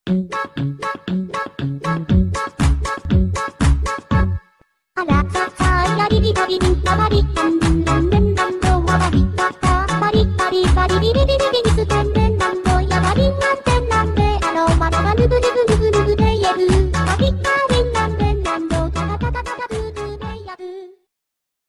あらささやりりばりりんばばりたんるんらんるんらんろんわばりばたばりばりばりびりびりびりすてんで